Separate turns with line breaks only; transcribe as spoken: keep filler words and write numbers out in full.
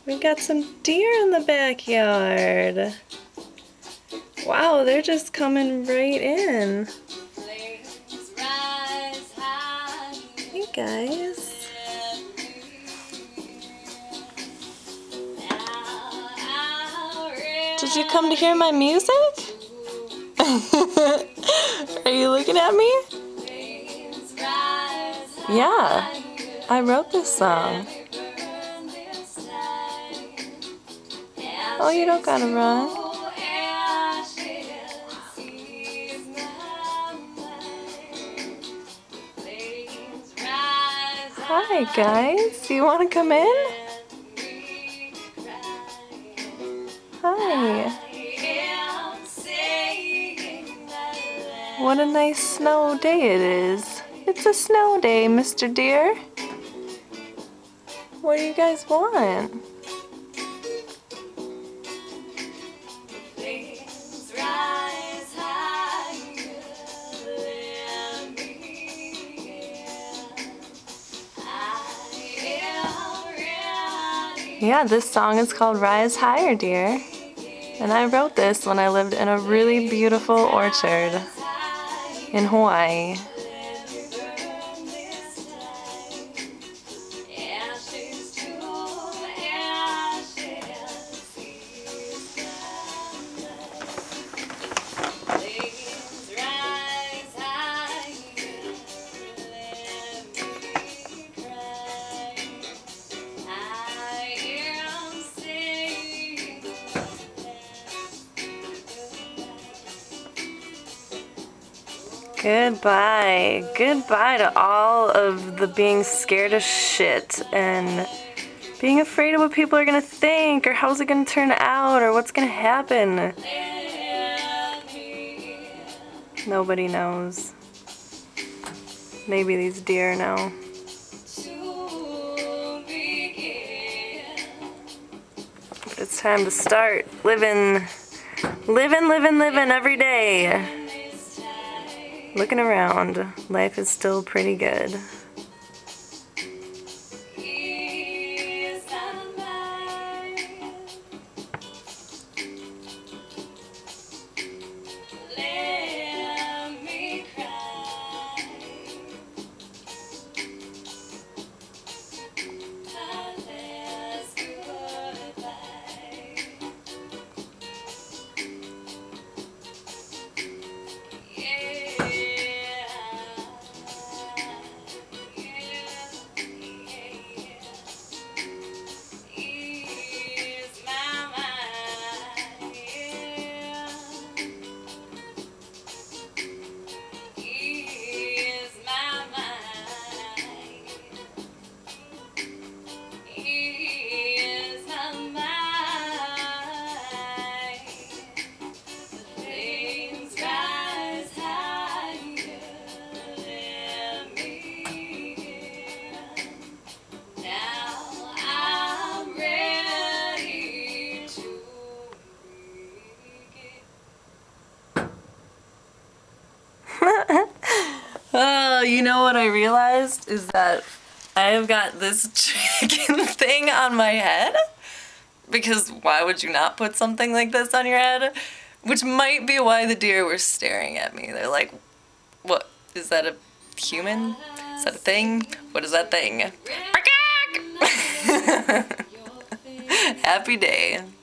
We got some deer in the backyard. Wow, they're just coming right in. Hey guys. Did you come to hear my music? Are you looking at me? Yeah, I wrote this song. Oh, you don't gotta run. Hi guys, you wanna come in? Hi. What a nice snow day it is. It's a snow day, Mister Deer. What do you guys want? Yeah, this song is called Rise Higher, Dear. And I wrote this when I lived in a really beautiful orchard in Hawaii. Goodbye. Goodbye to all of the being scared of shit and being afraid of what people are gonna think or how's it gonna turn out or what's gonna happen. Nobody knows. Maybe these deer know. But it's time to start living, living, living, living every day. Looking around, life is still pretty good. Oh, you know what I realized is that I have got this chicken thing on my head, because why would you not put something like this on your head? Which might be why the deer were staring at me. They're like, what, is that a human? Is that a thing? What is that thing? Happy day.